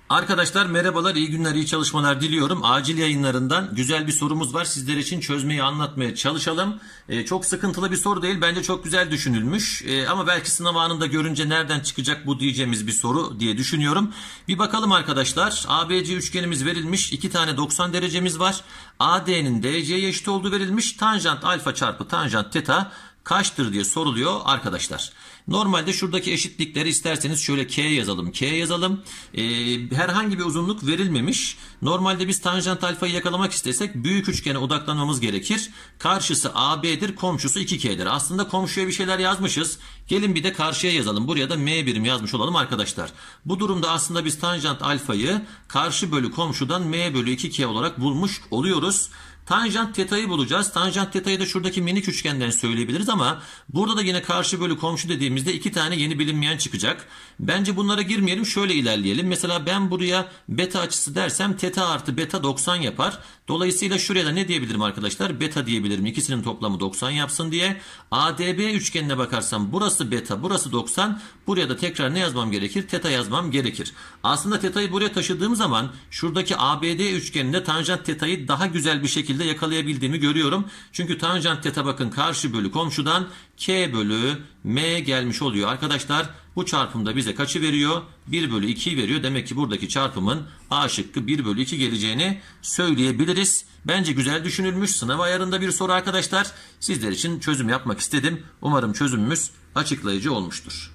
Arkadaşlar merhabalar, iyi günler, iyi çalışmalar diliyorum. Acil yayınlarından güzel bir sorumuz var. Sizler için çözmeyi anlatmaya çalışalım. Çok sıkıntılı bir soru değil. Bence çok güzel düşünülmüş. Ama belki sınav anında görünce nereden çıkacak bu diyeceğimiz bir soru diye düşünüyorum. Bir bakalım arkadaşlar. ABC üçgenimiz verilmiş. 2 tane 90 derecemiz var. AD'nin DC'ye eşit olduğu verilmiş. Tanjant alfa çarpı tanjant teta kaçtır diye soruluyor arkadaşlar. Normalde şuradaki eşitlikleri isterseniz şöyle K yazalım. K yazalım. Herhangi bir uzunluk verilmemiş. Normalde biz tanjant alfayı yakalamak istesek büyük üçgene odaklanmamız gerekir. Karşısı AB'dir, komşusu 2K'dir. Aslında komşuya bir şeyler yazmışız. Gelin bir de karşıya yazalım. Buraya da M birim yazmış olalım arkadaşlar. Bu durumda aslında biz tanjant alfayı karşı bölü komşudan M bölü 2K olarak bulmuş oluyoruz. Tanjant teta'yı bulacağız. Tanjant teta'yı da şuradaki minik üçgenden söyleyebiliriz ama burada da yine karşı bölü komşu dediğimizde 2 tane yeni bilinmeyen çıkacak. Bence bunlara girmeyelim, şöyle ilerleyelim. Mesela ben buraya beta açısı dersem teta artı beta 90 yapar. Dolayısıyla şuraya da ne diyebilirim arkadaşlar? Beta diyebilirim. İkisinin toplamı 90 yapsın diye. ADB üçgenine bakarsam burası beta, burası 90. Buraya da tekrar ne yazmam gerekir? Teta yazmam gerekir. Aslında teta'yı buraya taşıdığım zaman şuradaki ABD üçgeninde tanjant teta'yı daha güzel bir şekilde yakalayabildiğimi görüyorum. Çünkü tanjant teta bakın karşı bölü komşudan K bölü M gelmiş oluyor arkadaşlar. Bu çarpımda bize kaçı veriyor? 1 bölü 2'yi veriyor. Demek ki buradaki çarpımın A şıkkı 1 bölü 2 geleceğini söyleyebiliriz. Bence güzel düşünülmüş. Sınav ayarında bir soru arkadaşlar. Sizler için çözüm yapmak istedim. Umarım çözümümüz açıklayıcı olmuştur.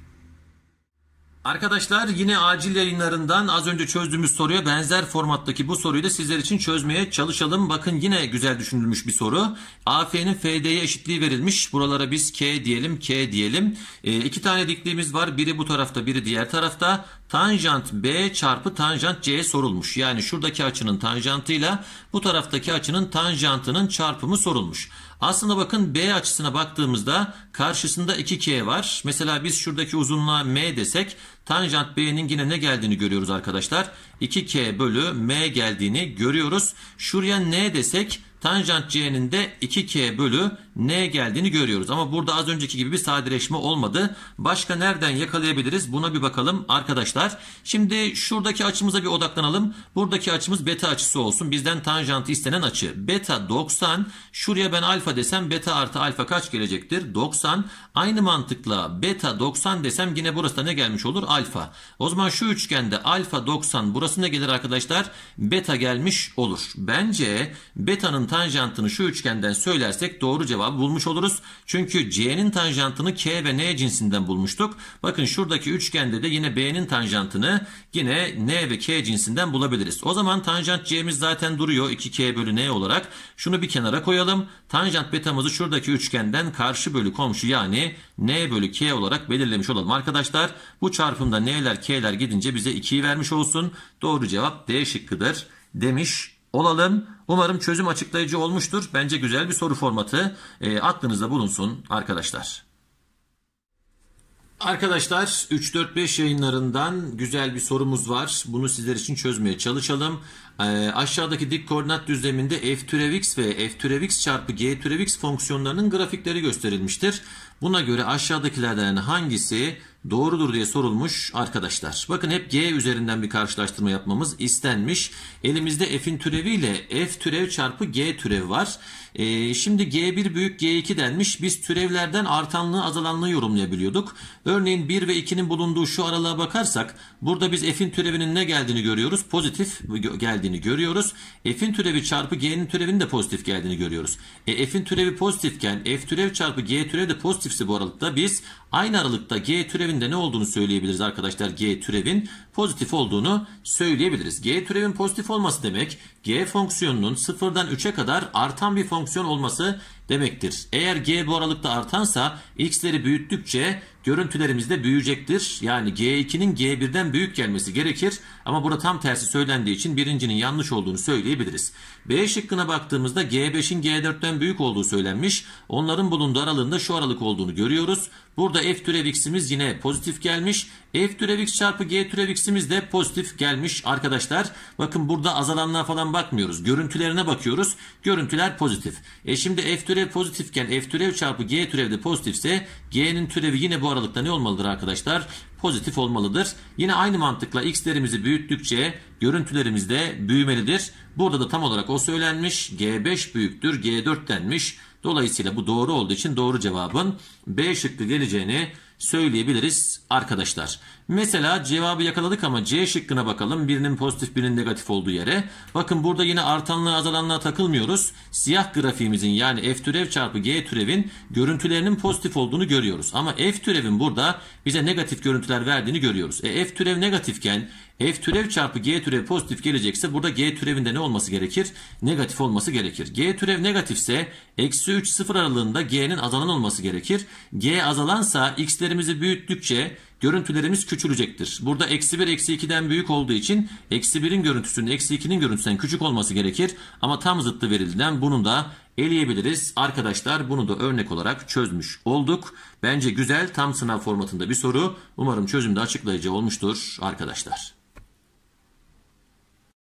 Arkadaşlar yine acil yayınlarından az önce çözdüğümüz soruya benzer formattaki bu soruyu da sizler için çözmeye çalışalım. Bakın yine güzel düşünülmüş bir soru. AF'nin FD'ye eşitliği verilmiş. Buralara biz K diyelim, K diyelim. 2 tane dikliğimiz var. Biri bu tarafta, biri diğer tarafta. Tanjant B çarpı tanjant C sorulmuş. Yani şuradaki açının tanjantıyla bu taraftaki açının tanjantının çarpımı sorulmuş. Aslında bakın B açısına baktığımızda karşısında 2K var. Mesela biz şuradaki uzunluğa M desek tanjant B'nin yine ne geldiğini görüyoruz arkadaşlar. 2K bölü M geldiğini görüyoruz. Şuraya N desek tanjant C'nin de 2K bölü N geldiğini görüyoruz. Ama burada az önceki gibi bir sadeleşme olmadı. Başka nereden yakalayabiliriz? Buna bir bakalım arkadaşlar. Şimdi şuradaki açımıza bir odaklanalım. Buradaki açımız beta açısı olsun. Bizden tanjantı istenen açı. Beta 90. Şuraya ben alfa desem beta artı alfa kaç gelecektir? 90. Aynı mantıkla beta 90 desem yine burası da ne gelmiş olur? Alfa. O zaman şu üçgende alfa 90 burası ne gelir arkadaşlar? Beta gelmiş olur. Bence beta'nın tanjantını şu üçgenden söylersek doğru cevabı bulmuş oluruz. Çünkü C'nin tanjantını K ve N cinsinden bulmuştuk. Bakın şuradaki üçgende de yine B'nin tanjantını yine N ve K cinsinden bulabiliriz. O zaman tanjant C'miz zaten duruyor 2K bölü N olarak. Şunu bir kenara koyalım. Tanjant betamızı şuradaki üçgenden karşı bölü komşu yani N bölü K olarak belirlemiş olalım arkadaşlar. Bu çarpımda N'ler K'ler gidince bize 2'yi vermiş olsun. Doğru cevap D şıkkıdır demiş olalım. Umarım çözüm açıklayıcı olmuştur. Bence güzel bir soru formatı. Aklınızda bulunsun arkadaşlar. Arkadaşlar 3-4-5 yayınlarından güzel bir sorumuz var. Bunu sizler için çözmeye çalışalım. Aşağıdaki dik koordinat düzleminde f türev x ve f türev x çarpı g türev x fonksiyonlarının grafikleri gösterilmiştir. Buna göre aşağıdakilerden hangisi doğrudur diye sorulmuş arkadaşlar. Bakın hep g üzerinden bir karşılaştırma yapmamız istenmiş. Elimizde f'in türevi ile f türev çarpı g türev var. Şimdi g1 büyük g2 denmiş. Biz türevlerden artanlığı azalanlığı yorumlayabiliyorduk. Örneğin 1 ve 2'nin bulunduğu şu aralığa bakarsak burada biz f'in türevinin ne geldiğini görüyoruz. Pozitif geldiğini görüyoruz. F'in türevi çarpı g'nin türevinin de pozitif geldiğini görüyoruz. F'in türevi pozitifken f türev çarpı g türev de pozitifse bu aralıkta biz aynı aralıkta g türevinde ne olduğunu söyleyebiliriz arkadaşlar. G türevin pozitif olduğunu söyleyebiliriz. G türevin pozitif olması demek g fonksiyonunun 0'dan 3'e kadar artan bir fonksiyon olması demektir. Eğer g bu aralıkta artansa x'leri büyüttükçe görüntülerimiz de büyüyecektir. Yani G2'nin G1'den büyük gelmesi gerekir. Ama burada tam tersi söylendiği için birincinin yanlış olduğunu söyleyebiliriz. B şıkkına baktığımızda G5'in G4'ten büyük olduğu söylenmiş. Onların bulunduğu aralığında şu aralık olduğunu görüyoruz. Burada f türev x'imiz yine pozitif gelmiş. F türev x çarpı g türev x'imiz de pozitif gelmiş arkadaşlar. Bakın burada azalanlığa falan bakmıyoruz. Görüntülerine bakıyoruz. Görüntüler pozitif. Şimdi f türev pozitifken f türev çarpı g türev de pozitifse g'nin türevi yine bu aralıkta ne olmalıdır arkadaşlar? pozitif olmalıdır. Yine aynı mantıkla x'lerimizi büyüttükçe görüntülerimiz de büyümelidir. Burada da tam olarak o söylenmiş. G5 büyüktür G4 denmiş. Dolayısıyla bu doğru olduğu için doğru cevabın B şıkkı geleceğini söyleyebiliriz arkadaşlar. Mesela cevabı yakaladık ama C şıkkına bakalım. Birinin pozitif birinin negatif olduğu yere. Bakın burada yine artanlığa azalanlığa takılmıyoruz. Siyah grafiğimizin yani f türev çarpı g türevin görüntülerinin pozitif olduğunu görüyoruz. Ama f türevin burada bize negatif görüntüler verdiğini görüyoruz. F türev negatifken f türev çarpı g türev pozitif gelecekse burada g türevinde ne olması gerekir? Negatif olması gerekir. G türev negatifse eksi 3 0 aralığında g'nin azalan olması gerekir. G azalansa x'lerimizi büyüttükçe görüntülerimiz küçülecektir. Burada eksi 1 eksi 2'den büyük olduğu için eksi 1'in görüntüsünün eksi 2'nin görüntüsünden küçük olması gerekir. Ama tam zıttı verildiğinden bunu da eleyebiliriz. Arkadaşlar bunu da örnek olarak çözmüş olduk. Bence güzel tam sınav formatında bir soru. Umarım çözümde açıklayıcı olmuştur arkadaşlar.